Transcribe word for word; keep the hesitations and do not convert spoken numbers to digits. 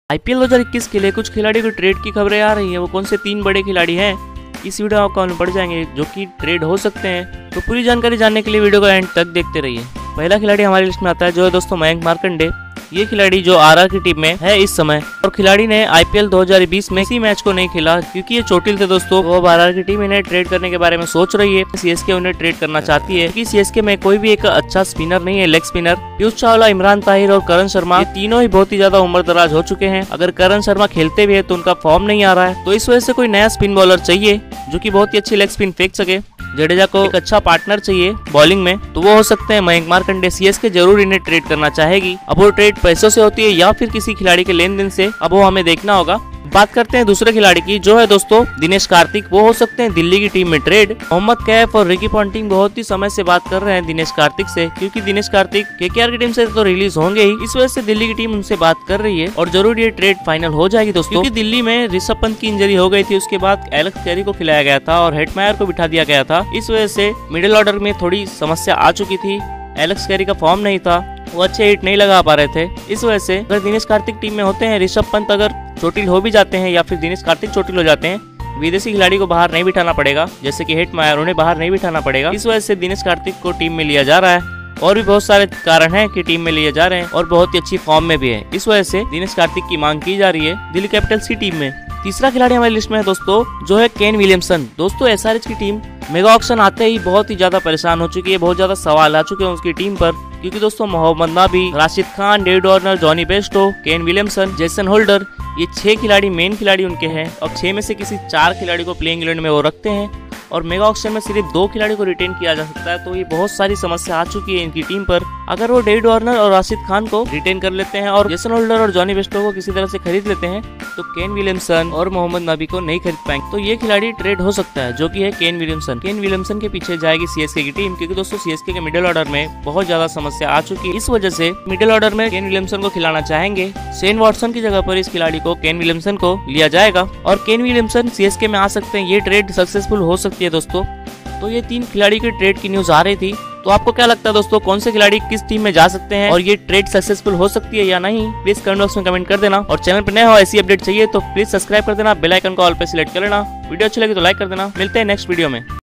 IPL दो हज़ार इक्कीस के लिए कुछ खिलाड़ियों की ट्रेड की खबरें आ रही है। वो कौन से तीन बड़े खिलाड़ी हैं, इस वीडियो आपको हम पढ़ जाएंगे जो कि ट्रेड हो सकते हैं। तो पूरी जानकारी जानने के लिए वीडियो को एंड तक देखते रहिए। पहला खिलाड़ी हमारी लिस्ट में आता है जो है दोस्तों मयंक मार्कंडे। ये खिलाड़ी जो आरआर की टीम में है इस समय, और खिलाड़ी ने आईपीएल दो हज़ार बीस में किसी मैच को नहीं खेला क्योंकि ये चोटिल थे दोस्तों। वो अब आरआर की टीम इन्हें ट्रेड करने के बारे में सोच रही है। सीएसके उन्हें ट्रेड करना चाहती है क्योंकि सीएसके में कोई भी एक अच्छा स्पिनर नहीं है, लेग स्पिनर। पीयूष चावला, इमरान ताहिर और करण शर्मा, ये तीनों ही बहुत ही ज्यादा उम्र दराज हो चुके हैं। अगर करण शर्मा खेलते भी है तो उनका फॉर्म नहीं आ रहा है, तो इस वजह से कोई नया स्पिन बॉलर चाहिए जो कि बहुत ही अच्छी लेग स्पिन फेंक सके। जडेजा को एक अच्छा पार्टनर चाहिए बॉलिंग में, तो वो हो सकते हैं मयंक मार्कंडे। सीएसके जरूर इन्हें ट्रेड करना चाहेगी। अब वो ट्रेड पैसों से होती है या फिर किसी खिलाड़ी के लेन देन से, अब वो हमें देखना होगा। बात करते हैं दूसरे खिलाड़ी की जो है दोस्तों दिनेश कार्तिक। वो हो सकते हैं दिल्ली की टीम में ट्रेड। मोहम्मद कैफ और रिकी पॉन्टिंग बहुत ही समय से बात कर रहे हैं दिनेश कार्तिक से, क्योंकि दिनेश कार्तिक केकेआर की टीम से तो रिलीज होंगे ही, इस वजह से दिल्ली की टीम उनसे बात कर रही है और जरूर ये ट्रेड फाइनल हो जाएगी दोस्तों। क्योंकि दिल्ली में ऋषभ पंत की इंजरी हो गई थी, उसके बाद एलेक्स कैरी को खिलाया गया था और हेटमायर को बिठा दिया गया था। इस वजह से मिडिल ऑर्डर में थोड़ी समस्या आ चुकी थी। एलेक्स कैरी का फॉर्म नहीं था, वो अच्छे हिट नहीं लगा पा रहे थे। इस वजह से अगर दिनेश कार्तिक टीम में होते हैं, ऋषभ पंत अगर चोटिल हो भी जाते हैं या फिर दिनेश कार्तिक चोटिल हो जाते हैं, विदेशी खिलाड़ी को बाहर नहीं बिठाना पड़ेगा, जैसे कि हेटमायर, उन्हें बाहर नहीं बिठाना पड़ेगा। इस वजह से दिनेश कार्तिक को टीम में लिया जा रहा है। और भी बहुत सारे कारण हैं कि टीम में लिए जा रहे हैं और बहुत ही अच्छी फॉर्म में भी है। इस वजह से दिनेश कार्तिक की मांग की जा रही है दिल्ली कैपिटल्स की टीम में। तीसरा खिलाड़ी हमारी लिस्ट में है दोस्तों जो है केन विलियमसन। दोस्तों एसआरएच की टीम मेगा ऑक्शन आते ही बहुत ही ज्यादा परेशान हो चुकी है, बहुत ज्यादा सवाल आ चुके हैं उसकी टीम पर, क्योंकि दोस्तों Mohammad Nabi, Rashid Khan, David Warner, Jonny Bairstow, Kane Williamson, Jason Holder, ये छह खिलाड़ी मेन खिलाड़ी उनके हैं। और छह में से किसी चार खिलाड़ी को प्लेइंग इलेवन में वो रखते हैं और मेगा ऑक्शन में सिर्फ दो खिलाड़ी को रिटेन किया जा सकता है। तो ये बहुत सारी समस्या आ चुकी है इनकी टीम पर। अगर वो डेविड वार्नर और राशिद खान को रिटेन कर लेते हैं और जेसन होल्डर और जॉनी बेस्टो को किसी तरह से खरीद लेते हैं, तो केन विलियमसन और मोहम्मद नबी को नहीं खरीद पाएंगे। तो ये खिलाड़ी ट्रेड हो सकता है जो कि है केन विलियमसन। केन विलियमसन के पीछे जाएगी सीएसके की टीम, क्योंकि दोस्तों सीएसके के मिडिल ऑर्डर में बहुत ज्यादा समस्या आ चुकी है। इस वजह से मिडिल ऑर्डर में केन विलियमसन को खिलाना चाहेंगे। शेन वॉटसन की जगह पर इस खिलाड़ी को केन विलियमसन को लिया जाएगा और केन विलियमसन सीएसके में आ सकते हैं। ये ट्रेड सक्सेसफुल हो सकती है दोस्तों। तो ये तीन खिलाड़ी की ट्रेड की न्यूज आ रही थी। तो आपको क्या लगता है दोस्तों, कौन से खिलाड़ी किस टीम में जा सकते हैं और ये ट्रेड सक्सेसफुल हो सकती है या नहीं? प्लीज कमेंट बॉक्स में कमेंट कर देना। और चैनल पर नए हो, ऐसी अपडेट चाहिए तो प्लीज सब्सक्राइब कर देना, बेल आइकन को ऑल पे सिलेक्ट कर लेना। वीडियो अच्छी लगी तो लाइक कर देना। मिलते हैं नेक्स्ट वीडियो में।